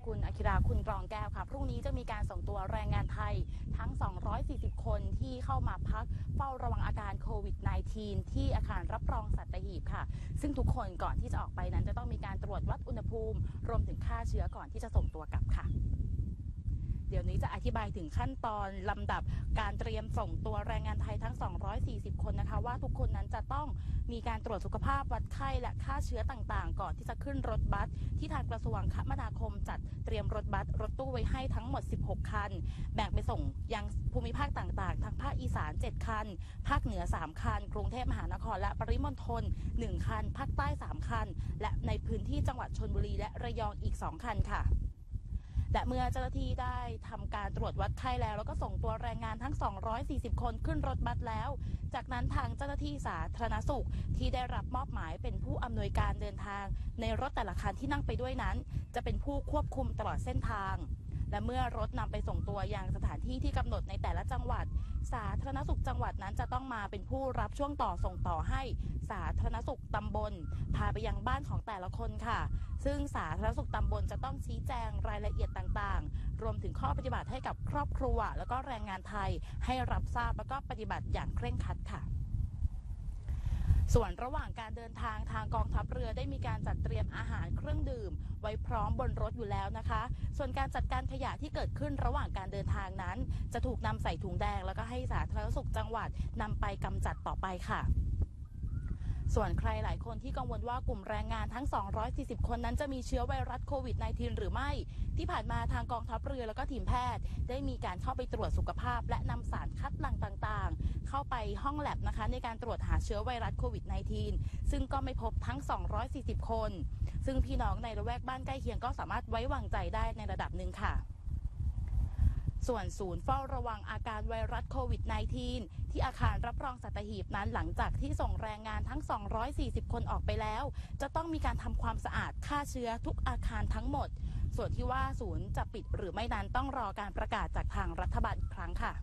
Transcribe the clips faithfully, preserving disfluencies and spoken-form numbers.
คุณอาคิราคุณกรองแก้วค่ะพรุ่งนี้จะมีการส่งตัวแรงงานไทยทั้งสองร้อยสี่สิบคนที่เข้ามาพักเฝ้าระวังอาการโควิด สิบเก้า ที่อาคารรับรองสัตหีบค่ะซึ่งทุกคนก่อนที่จะออกไปนั้นจะต้องมีการตรวจวัดอุณหภูมิรวมถึงค่าเชื้อก่อนที่จะส่งตัวกลับค่ะเดี๋ยวนี้จะอธิบายถึงขั้นตอนลำดับการเตรียมส่งตัวแรงงานไทยทั้งสองร้อยสี่สิบคนนะคะว่าทุกคนนั้นจะต้องมีการตรวจสุขภาพวัดไข้และค่าเชื้อต่างๆก่อนที่จะขึ้นรถบัสที่ทางกระทรวงคมนาคมจัดเตรียมรถบัสรถตู้ไว้ให้ทั้งหมดสิบหกคันแบ่งไปส่งยังภูมิภาคต่างๆทั้งภาคอีสานเจ็ดคันภาคเหนือสามคันกรุงเทพมหานครและปริมณฑลหนึ่งคันภาคใต้สามคันและในพื้นที่จังหวัดชลบุรีและระยองอีกสองคันค่ะและเมื่อเจ้าหน้าที่ได้ทำการตรวจวัดไข้แล้วแล้วก็ส่งตัวแรงงานทั้งสองร้อยสี่สิบคนขึ้นรถบัสแล้วจากนั้นทางเจ้าหน้าที่สาธารณสุขที่ได้รับมอบหมายเป็นผู้อำนวยการเดินทางในรถแต่ละคันที่นั่งไปด้วยนั้นจะเป็นผู้ควบคุมตลอดเส้นทางและเมื่อรถนำไปส่งตัวยังสถานที่ที่กำหนดในแต่ละจังหวัดสาธารณสุขจังหวัดนั้นจะต้องมาเป็นผู้รับช่วงต่อส่งต่อให้สาธารณสุขตำบลพาไปยังบ้านของแต่ละคนค่ะซึ่งสาธารณสุขตำบลจะต้องชี้แจงรายละเอียดต่างๆรวมถึงข้อปฏิบัติให้กับครอบครัวแล้วก็แรงงานไทยให้รับทราบแล้วก็ปฏิบัติอย่างเคร่งครัดค่ะส่วนระหว่างการเดินทางทางกองทัพเรือได้มีการจัดเตรียมอาหารเครื่องดื่มไว้พร้อมบนรถอยู่แล้วนะคะส่วนการจัดการขยะที่เกิดขึ้นระหว่างการเดินทางนั้นจะถูกนำใส่ถุงแดงแล้วก็ให้สาธารณสุขจังหวัดนำไปกำจัดต่อไปค่ะส่วนใครหลายคนที่กังวลว่ากลุ่มแรงงานทั้งสองร้อยสี่สิบคนนั้นจะมีเชื้อไวรัสโควิด สิบเก้า หรือไม่ที่ผ่านมาทางกองทัพเรือแล้วก็ทีมแพทย์ได้มีการเข้าไปตรวจสุขภาพและนำสารคัดหลั่งต่างๆเข้าไปห้องแลบนะคะในการตรวจหาเชื้อไวรัสโควิด สิบเก้า ซึ่งก็ไม่พบทั้งสองร้อยสี่สิบคนซึ่งพี่น้องในละแวกบ้านใกล้เคียงก็สามารถไว้วางใจได้ในระดับหนึ่งค่ะส่วนศูนย์เฝ้าระวังอาการไวรัสโควิด สิบเก้า ที่อาคารรับรองสัตหีบนั้นหลังจากที่ส่งแรงงานทั้งสองร้อยสี่สิบคนออกไปแล้วจะต้องมีการทำความสะอาดฆ่าเชื้อทุกอาคารทั้งหมดส่วนที่ว่าศูนย์จะปิดหรือไม่นั้นต้องรอการประกาศจากทางรัฐบาลอีกครั้งค่ะ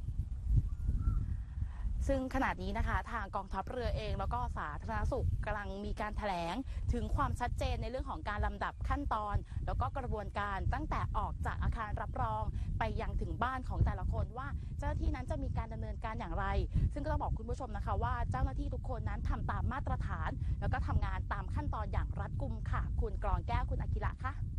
ซึ่งขณะนี้นะคะทางกองทัพเรือเองแล้วก็สาธารณสุขกำลังมีการแถลงถึงความชัดเจนในเรื่องของการลำดับขั้นตอนแล้วก็กระบวนการตั้งแต่ออกจากอาคารรับรองไปยังถึงบ้านของแต่ละคนว่าเจ้าหน้าที่นั้นจะมีการดำเนินการอย่างไรซึ่งก็ต้องบอกคุณผู้ชมนะคะว่าเจ้าหน้าที่ทุกคนนั้นทำตามมาตรฐานแล้วก็ทำงานตามขั้นตอนอย่างรัดกุมค่ะคุณกรองแก้วคุณอากิระค่ะ